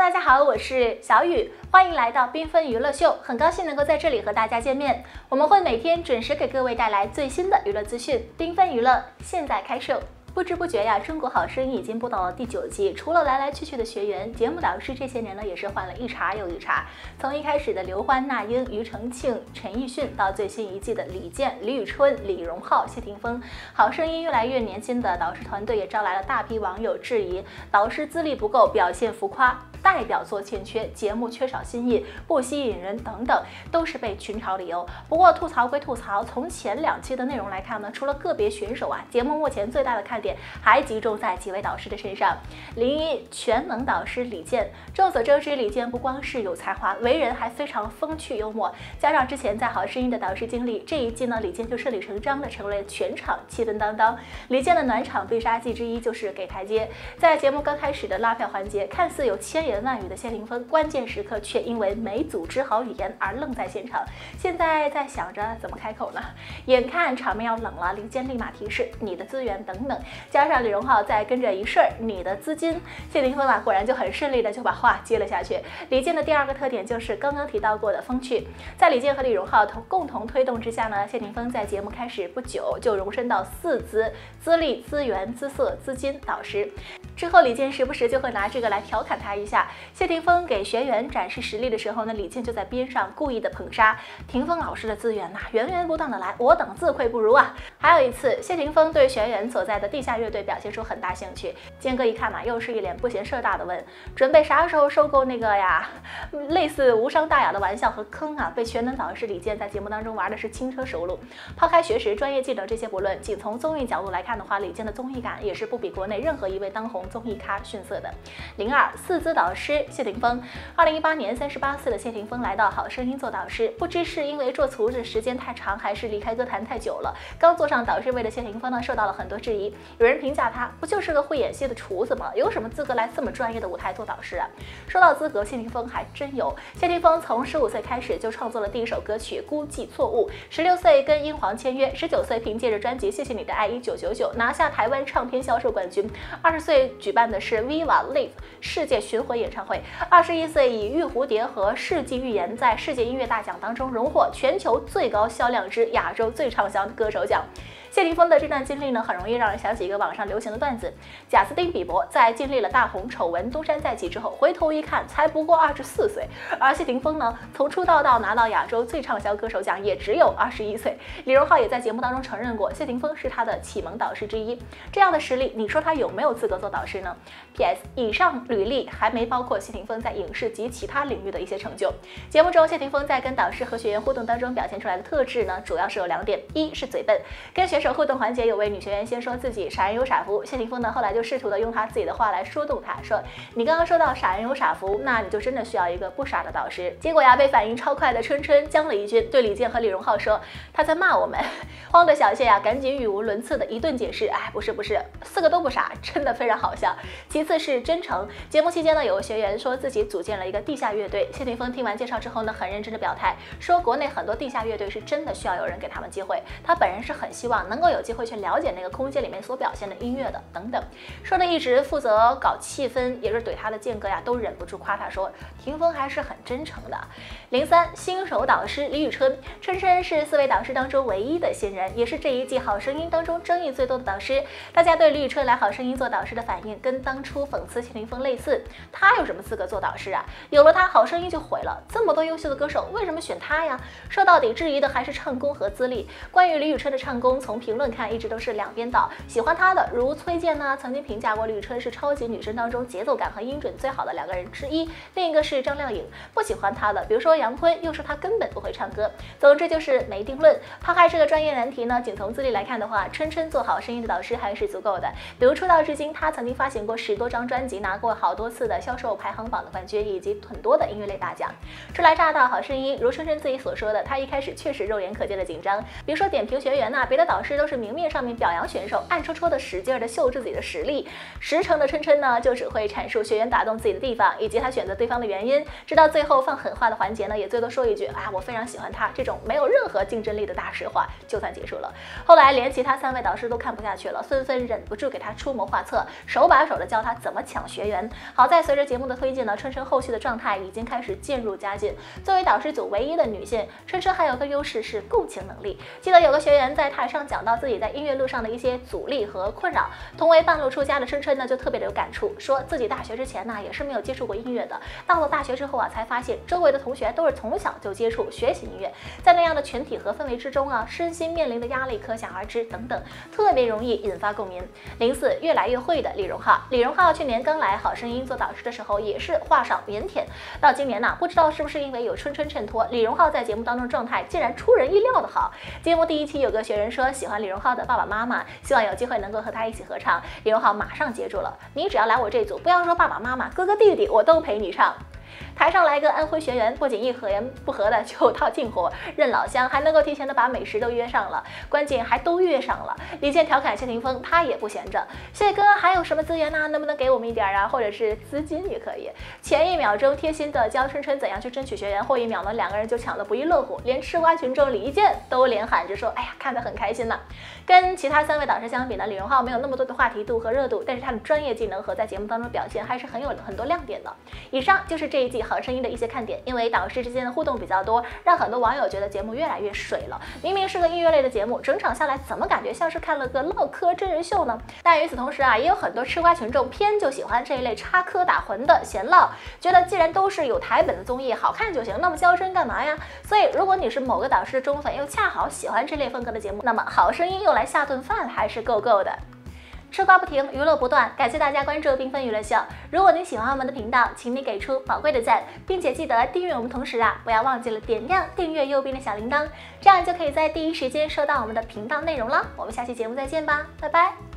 大家好，我是小雨，欢迎来到缤纷娱乐秀，很高兴能够在这里和大家见面。我们会每天准时给各位带来最新的娱乐资讯，缤纷娱乐现在开售。不知不觉呀，中国好声音已经播到了第9季。除了来来去去的学员，节目导师这些年呢也是换了一茬又一茬。从一开始的刘欢、那英、庾澄庆、陈奕迅，到最新一季的李健、李宇春、李荣浩、谢霆锋，好声音越来越年轻的导师团队也招来了大批网友质疑导师资历不够，表现浮夸。代表作欠缺，节目缺少新意，不吸引人等等，都是被群嘲理由。不过吐槽归吐槽，从前2期的内容来看呢，除了个别选手啊，节目目前最大的看点还集中在几位导师的身上。01全能导师李健，众所周知，李健不光是有才华，为人还非常风趣幽默，加上之前在好声音的导师经历，这一季呢，李健就顺理成章的成为了全场气氛担当。李健的暖场必杀技之一就是给台阶，在节目刚开始的拉票环节，看似有千言万语的谢霆锋，关键时刻却因为没组织好语言而愣在现场。现在在想着怎么开口呢？眼看场面要冷了，李健立马提示你的资源等等，加上李荣浩再跟着一事儿你的资金，谢霆锋啊果然就很顺利的就把话接了下去。李健的第2个特点就是刚刚提到过的风趣，在李健和李荣浩共同推动之下呢，谢霆锋在节目开始不久就荣升到4资：资历、资源、姿色、资金导师。之后李健时不时就会拿这个来调侃他一下。谢霆锋给学员展示实力的时候呢，李健就在边上故意的捧杀。霆锋老师的资源源源不断的来，我等自愧不如啊。还有一次，谢霆锋对学员所在的地下乐队表现出很大兴趣，健哥一看嘛，又是一脸不嫌事儿大的问，准备啥时候收购那个呀？类似无伤大雅的玩笑和坑啊，被全能导师李健在节目当中玩的是轻车熟路。抛开学识、专业技能这些不论，仅从综艺角度来看的话，李健的综艺感也是不比国内任何一位当红综艺咖逊色的。024资导师谢霆锋，2018年38岁的谢霆锋来到好声音做导师，不知是因为做厨子时间太长，还是离开歌坛太久了，刚坐上导师位的谢霆锋呢，受到了很多质疑。有人评价他不就是个会演戏的厨子吗？有什么资格来这么专业的舞台做导师啊？说到资格，谢霆锋还真有。谢霆锋从15岁开始就创作了第1首歌曲《孤寂错误》，16岁跟英皇签约，19岁凭借着专辑《谢谢你的爱1999》拿下台湾唱片销售冠军，20岁举办的是 Viva Live 世界巡回演唱会，21岁以《玉蝴蝶》和《世纪预言》在世界音乐大奖当中荣获全球最高销量之亚洲最畅销歌手奖。谢霆锋的这段经历呢，很容易让人想起一个网上流行的段子：贾斯汀比伯在经历了大红丑闻东山再起之后，回头一看才不过24岁，而谢霆锋呢，从出道到拿到亚洲最畅销歌手奖也只有21岁。李荣浩也在节目当中承认过，谢霆锋是他的启蒙导师之一。这样的实力，你说他有没有资格做导师呢？ PS 以上履历还没包括谢霆锋在影视及其他领域的一些成就。节目中，谢霆锋在跟导师和学员互动当中表现出来的特质呢，主要是有2点：一是嘴笨，跟选手互动环节，有位女学员先说自己傻人有傻福，谢霆锋呢后来就试图的用他自己的话来说动他，说你刚刚说到傻人有傻福，那你就真的需要一个不傻的导师。结果呀，被反应超快的春春将了一军，对李健和李荣浩说他在骂我们。慌的小谢呀，赶紧语无伦次的一顿解释，哎，不是，4个都不傻，真的非常好笑。其次是真诚，节目期间呢，有个学员说自己组建了一个地下乐队，谢霆锋听完介绍之后呢，很认真的表态，说国内很多地下乐队是真的需要有人给他们机会，他本人是很希望能够有机会去了解那个空间里面所表现的音乐的等等。说的一直负责搞气氛，也是怼他的健哥呀，都忍不住夸他说，霆锋还是很真诚的。03新手导师李宇春，春春是4位导师当中唯一的新人，也是这一季好声音当中争议最多的导师。大家对李宇春来好声音做导师的反应跟当初讽刺谢霆锋类似，他有什么资格做导师啊？有了他，好声音就毁了。这么多优秀的歌手，为什么选他呀？说到底，质疑的还是唱功和资历。关于李宇春的唱功，从评论看一直都是两边倒。喜欢他的如崔健呢，曾经评价过李宇春是超级女声当中节奏感和音准最好的2个人之一。另一个是张靓颖。不喜欢他的，比如说杨坤，又说他根本不会唱歌。总之就是没定论。抛开这个专业难题呢，仅从资历来看的话，春春做好声音的导师还是足够的。比如出道至今，他曾经发行过10多张专辑，拿过好多次的销售排行榜的冠军，以及很多的音乐类大奖。初来乍到好声音，如春春自己所说的，他一开始确实肉眼可见的紧张，比如说点评学员呐，别的导师师都是明面上面表扬选手，暗戳戳的使劲的秀自己的实力。实诚的琛琛呢，就只会阐述学员打动自己的地方，以及他选择对方的原因。直到最后放狠话的环节呢，也最多说一句啊，我非常喜欢他，这种没有任何竞争力的大实话就算结束了。后来连其他3位导师都看不下去了，纷纷忍不住给他出谋划策，手把手的教他怎么抢学员。好在随着节目的推进呢，琛琛后续的状态已经开始渐入佳境。作为导师组唯一的女性，琛琛还有个优势是共情能力。记得有个学员在台上讲到自己在音乐路上的一些阻力和困扰，同为半路出家的琛琛呢就特别的有感触，说自己大学之前呢也是没有接触过音乐的，到了大学之后啊才发现周围的同学都是从小就接触学习音乐，在那样的群体和氛围之中啊，身心面临的压力可想而知等等，特别容易引发共鸣。04越来越会的李荣浩，李荣浩去年刚来好声音做导师的时候也是话少腼腆，到今年呢，不知道是不是因为有琛琛衬托，李荣浩在节目当中状态竟然出人意料的好。节目第1期有个学员说喜欢李荣浩的爸爸妈妈，希望有机会能够和他一起合唱，李荣浩马上接住了，你只要来我这组，不要说爸爸妈妈、哥哥弟弟，我都陪你唱。台上来个安徽学员，不仅一言不合的就套近乎，认老乡，还能够提前的把美食都约上了，关键还都约上了。李健调侃谢霆锋，他也不闲着，谢哥还有什么资源呢？能不能给我们一点啊？或者是资金也可以。前1秒钟贴心的教琛琛怎样去争取学员，后1秒呢2个人就抢得不亦乐乎，连吃瓜群众李一健都连喊着说，哎呀，看得很开心呢。跟其他3位导师相比呢，李荣浩没有那么多的话题度和热度，但是他的专业技能和在节目当中表现还是很多亮点的。以上就是这一季好声音的一些看点，因为导师之间的互动比较多，让很多网友觉得节目越来越水了。明明是个音乐类的节目，整场下来怎么感觉像是看了个唠嗑真人秀呢？但与此同时啊，也有很多吃瓜群众偏就喜欢这一类插科打诨的闲唠，觉得既然都是有台本的综艺，好看就行，那么较真干嘛呀？所以如果你是某个导师的忠粉，又恰好喜欢这类风格的节目，那么好声音用来下顿饭还是够的。吃瓜不停，娱乐不断，感谢大家关注缤纷娱乐秀。如果你喜欢我们的频道，请你给出宝贵的赞，并且记得订阅我们，同时啊，不要忘记了点亮订阅右边的小铃铛，这样就可以在第一时间收到我们的频道内容了。我们下期节目再见吧，拜拜。